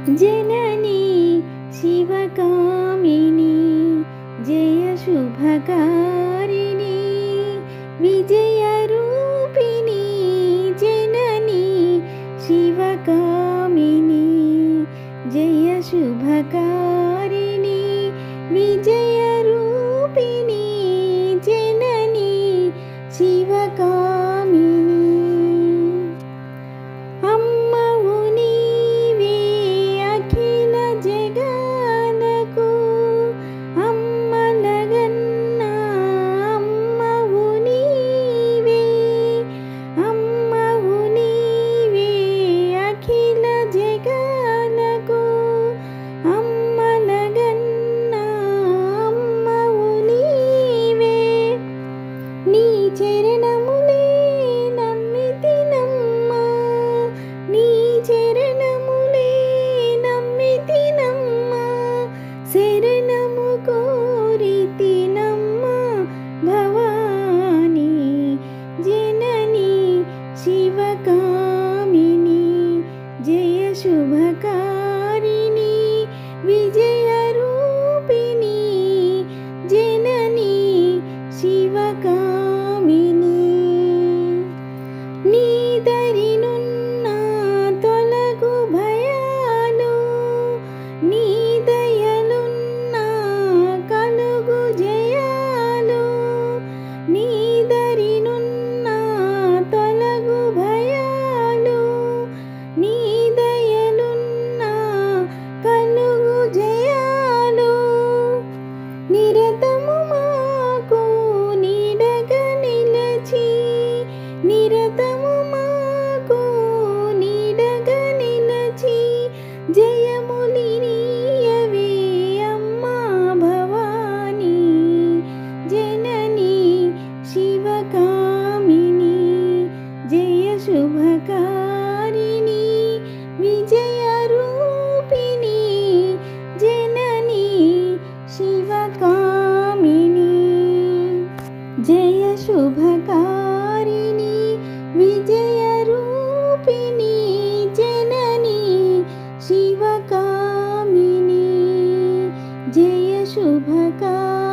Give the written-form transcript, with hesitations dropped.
जननी शिवकामिनी जय शुभकारिणी विजयरूपिणी जननी शिवकामिनी जय शुभकारिणी विजयरूपिणी जननी शिवकामिनी अम्मवु नीवे अखिल जगाలకు అమ్మలగన్న అమ్మవు నీవే అమ్మవు నీవే అఖిల జగాలకు అమ్మలగన్న అమ్మవు నీవే నీ చరణములే నమ్మితినమ్మా నీ చరణములే నమ్మితినమ్మా శరణము కోరితినమ్మా భవాని జనని శివకామిని జయ శుభకారిణి విజయరూపిణి జనని శివకామిని నీ దరినున్న తొలగు భయాలు నీ దయలున్న కలుగు జయాలు నీ దరినున్న తొలగు భయాలు నీ దయలున్న కలుగు జయాలు నిరతము మాకు నీడగా నిలచి నిరతము మాకు నీడగా నిలచి జయములినీయవే అమ్మా భవాని జనని శివకామిని జయ శుభకారిణి విజయరూపిణి జనని శివకామిని జయ శుభకారిణి విజయరూపిణి జనని శివకామిని జయ శుభకారిణి